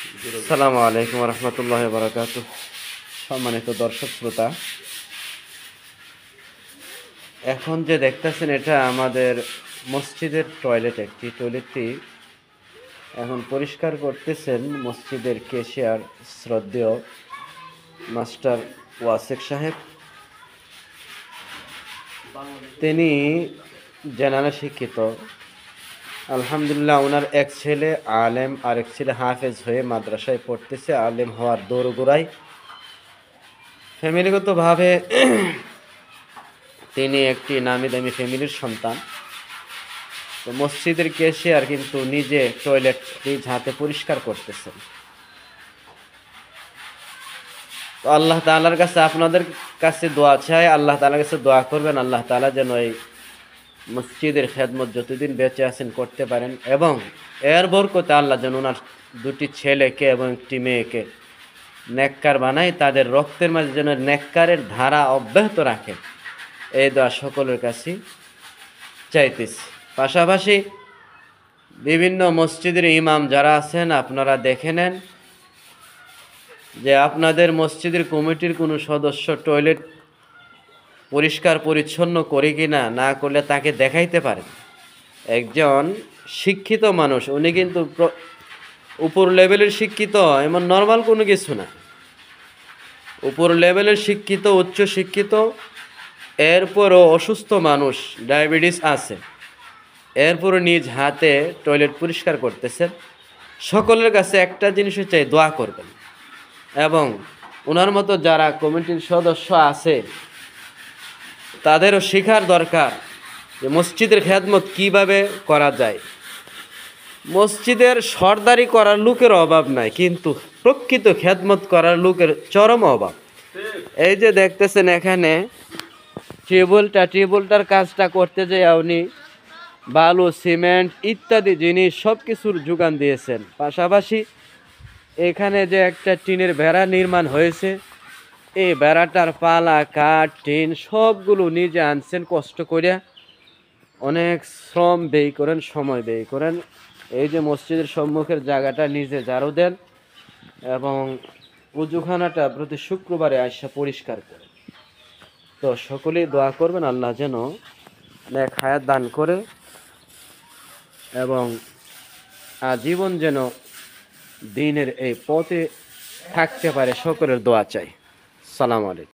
আসসালামু আলাইকুম রহমতুল্লাহ বারাকাতুহ। সম্মানিত দর্শক শ্রোতা, এখন যে দেখতেছেন এটা আমাদের মসজিদের টয়লেট। একটি টয়লেটটি এখন পরিষ্কার করতেছেন মসজিদের কেশিয়ার শ্রদ্ধেয় মাস্টার ওয়াসেক সাহেব। তিনি জেনারেল শিক্ষিত, আলহামদুলিল্লাহ। ওনার এক ছেলে আলেম আর এক ছেলে হাফেজ হয়ে মাদ্রাসায় পড়তেছে, আলেম হওয়ার দোরগোড়ায়। ফ্যামিলিগতভাবে তিনি একটি নামি দামি ফ্যামিলির সন্তান। তো মসজিদের ক্যাশিয়ার কিন্তু নিজে টয়লেট নিজ হাতে পরিষ্কার করতেছেন। তো আল্লাহ তাআলার কাছে আপনাদের কাছে দোয়া চাই, আল্লাহ তাআলার কাছে দোয়া করবেন, আল্লাহ তাআলা যেন এই মসজিদের খেদমত যতদিন বেঁচে আছেন করতে পারেন, এবং এর বরকতে আল্লাহ যেন ওনার দুটি ছেলেকে এবং একটি মেয়েকে নেককার বানায়, তাদের রক্তের মাঝে যেন নেককারের ধারা অব্যাহত রাখে। এই দোয়া সকলের কাছে চাইতেছি। পাশাপাশি বিভিন্ন মসজিদের ইমাম যারা আছেন, আপনারা দেখে নেন যে আপনাদের মসজিদের কমিটির কোনো সদস্য টয়লেট পরিষ্কার পরিচ্ছন্ন করে কিনা, না করলে তাকে দেখাইতে পারেন। একজন শিক্ষিত মানুষ, উনি কিন্তু উপর লেভেলের শিক্ষিত, এমন নর্মাল কোনো কিছু না। উপর লেভেলের শিক্ষিত, উচ্চ শিক্ষিত, এরপরও অসুস্থ মানুষ, ডায়াবেটিস আছে, এরপরও নিজ হাতে টয়লেট পরিষ্কার করতেছেন। সকলের কাছে একটা জিনিসও চাই, দোয়া করবেন। এবং ওনার মতো যারা কমিটির সদস্য আছে তাদেরও শেখার দরকার যে মসজিদের খেদমত কিভাবে করা যায়। মসজিদের সর্দারি করার লোকের অভাব নাই, কিন্তু প্রকৃত খেদমত করার লোকের চরম অভাব। এই যে দেখতেছেন এখানে টিউবওয়েলটার কাজটা করতে যে উনি বালু, সিমেন্ট ইত্যাদি জিনিস সব কিছুর যোগান দিয়েছেন। পাশাপাশি এখানে যে একটা টিনের বেড়া নির্মাণ হয়েছে, এই বেড়াটার পালা, কাঠ, টিন সবগুলো নিজে আনছেন কষ্ট করে, অনেক শ্রম ব্যয় করেন, সময় ব্যয় করেন। এই যে মসজিদের সম্মুখের জায়গাটা নিজে ঝাড়ু দেন এবং উজুখানাটা প্রতি শুক্রবারে আসা পরিষ্কার করেন। তো সকলেই দোয়া করবেন আল্লাহ যেন নেক হায়াত দান করে এবং আজীবন যেন দিনের এই পথে থাকতে পারে। সকলের দোয়া চাই। সালাম আলাইকুম।